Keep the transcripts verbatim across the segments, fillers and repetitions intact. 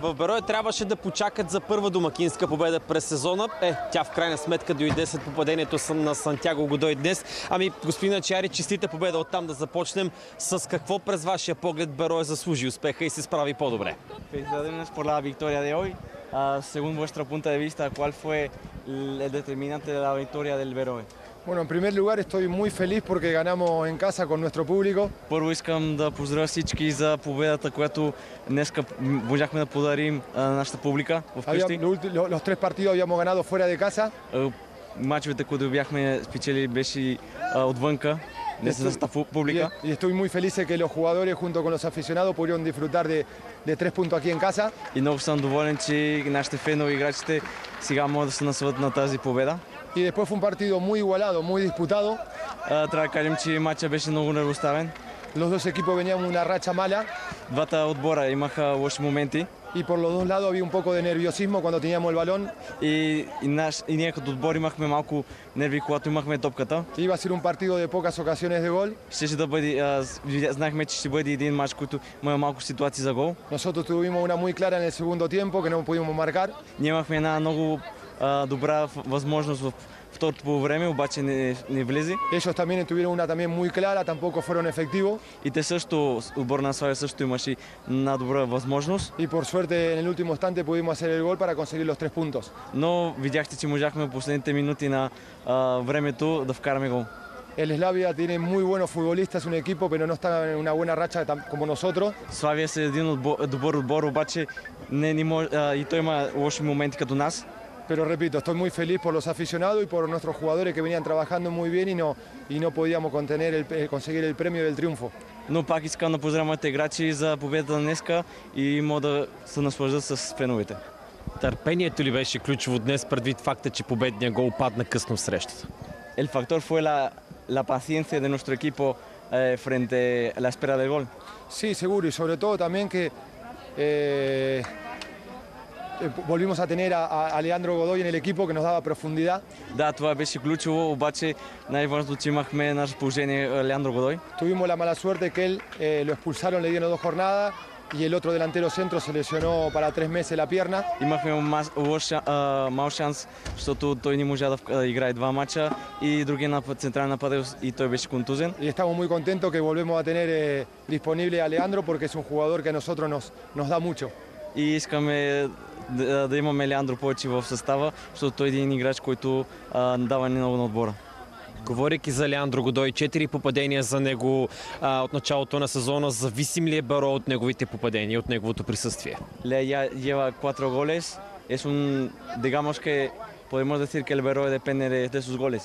В Берое трябваше да почакат за първа домакинска победа през сезона. Е, тя в крайна сметка дойде след попадението на Сантяго Годой днес. Ами, господин Ачиари, честита победа, оттам да започнем. С какво през вашия поглед Берое заслужи успеха и се справи по-добре? Felicidades por la victoria de hoy. Uh, según vuestro punto de vista, ¿cuál fue el determinante de la victoria del Берое? Bueno, en primer lugar estoy muy feliz porque ganamos en casa con nuestro público. Първо искам да поздравя всички за победата, която днес можахме да подарим на нашата публика вкъщи. Los tres partidos habíamos ganado fuera de casa. Мачовете, които бяхме спечели, беше отвънка. Y estoy muy feliz de que los jugadores junto con los aficionados pudieron disfrutar de, de tres puntos aquí en casa. И много съм доволен, че нашите фенове и играчите сега могат да се насладят на тази победа. Y después fue un partido muy igualado, muy disputado. Трябва да кажем, че матчът беше много неравноставен. Los dos equipos venían una racha mala. Двата отбора имаха лоши моменти. Y por los dos lados había un poco de nerviosismo cuando teníamos el balón. И, и, наш, и ние като отбор имахме малко нерви, когато имахме топката. Iba a ser un partido de pocas ocasiones de gol. Щеше да бъде, а, знаехме, че ще бъде един мач, който има малко ситуации за гол. Nosotros tuvimos una muy clara en el segundo tiempo que no pudimos marcar. Ние имахме една много а, добра възможност в второто по време, обаче не, не влезе. Ellos también tuvieron una también muy clara, tampoco fueron efectivos. И те също, отбор на Славия също имаше една добра възможност. Y por suerte en el último instante pudimos hacer el gol para conseguir los tres puntos. Но видяхте, че можахме в последните минути на а, времето да вкараме гол. El Slavia tiene muy buenos futbolistas, un equipo, pero no está en una buena racha como nosotros. Славия е един добър отбор, обаче не, не може, а, и той има лоши моменти като нас. Pero repito, estoy muy feliz por los aficionados y por nuestros jugadores que venían trabajando muy bien y no, y no podíamos contener el, conseguir el premio del triunfo. Но пак искам да поздравя моите играчи за победата днеска и мога да се наслаждат с феновете. Търпението ли беше ключово днес предвид факта, че победният гол падна късно в срещата? El factor fue la, la paciencia de nuestro equipo eh, frente a la espera del gol. Sí, seguro, y sobre todo también que eh, volvimos a tener a, a Leandro Godoy en el equipo que nos daba profundidad. Да, това беше ключово, обаче най-важното, че имахме на разположение Леандро Годой. Tuvimos la mala suerte que él eh, lo expulsaron, le dieron dos jornadas y el otro delantero centro se lesionó para tres meses la pierna. Имахме мал шанс, защото той не можа да играе два мача и другия централен нападател и той беше контузен. Y estamos muy contentos que volvemos a tener eh, disponible a Leandro porque es un jugador que a nosotros nos, nos da mucho. И искаме да, да имаме Леандро повече в състава, защото той е един играч, който а, дава много на отбора. Говорейки за Леандро Годой, четири попадения за него а, от началото на сезона. Зависим ли е Берое от неговите попадения, от неговото присъствие? Le lleva cuatro goles. Es un, digamos que podemos decir que el Берое depende de, de sus goles.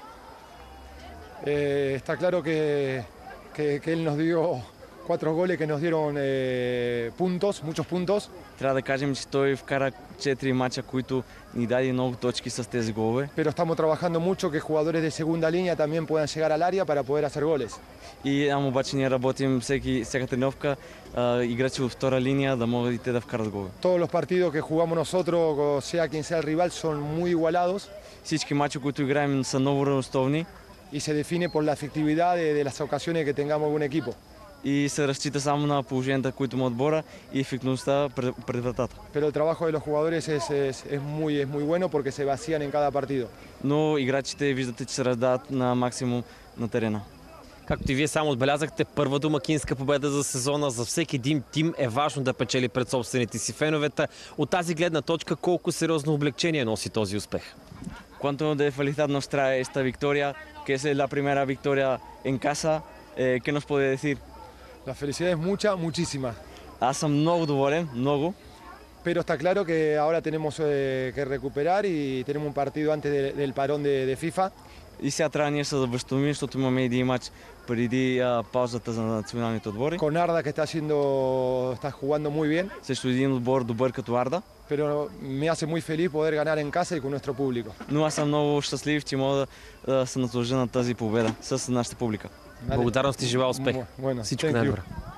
Eh, está claro que, que, que él nos dio cuatro goles que nos dieron eh, puntos, muchos puntos. Трябва да кажем, че той вкара четири мача, които ни даде много точки с тези голове. Pero estamos trabajando mucho que jugadores de segunda línea también puedan llegar al área para poder hacer goles. И ама обаче ние работим всеки, всяка тренировка, играчи във втора линия да могат и те да вкарат голове. Todos los partidos que jugamos nosotros, sea quien sea el rival, son muy igualados. Всички мачи, които играем, са много равностойни. Y se define por la efectividad de, de las ocasiones que tengamos algún equipo. И се разчита само на положенията, които има отбора и ефективността пред вратата. Pero el trabajo de los jugadores es, es, es, muy, es muy bueno porque se vacían en cada partido. Но играчите виждате, че се раздават на максимум на терена. Както и вие само отбелязахте, първа домакинска победа за сезона. За всеки един тим е важно да печели пред собствените си феновете. От тази гледна точка, колко сериозно облегчение носи този успех? Cuánto de felicidad nos trae esta victoria, que es la primera victoria en casa. Eh, ¿Qué nos puede decir? La felicidad es mucha, muchísima. Аз съм много доволен, много. Pero está claro que ahora tenemos eh, que recuperar y tenemos un partido antes de, del parón de, de FIFA. И сега трябва ние се да възстановим, защото имаме един матч преди а, паузата за националните отбори. Con Arda que está haciendo, está jugando muy bien. Също един отбор добър като Арда. Pero me hace muy feliz poder ganar en casa y con nuestro público. Но аз съм много щастлив, че мога да, да се наслажа на тази победа с нашата публика. Благодарности, желая успех. Bueno, Всичко най-добро.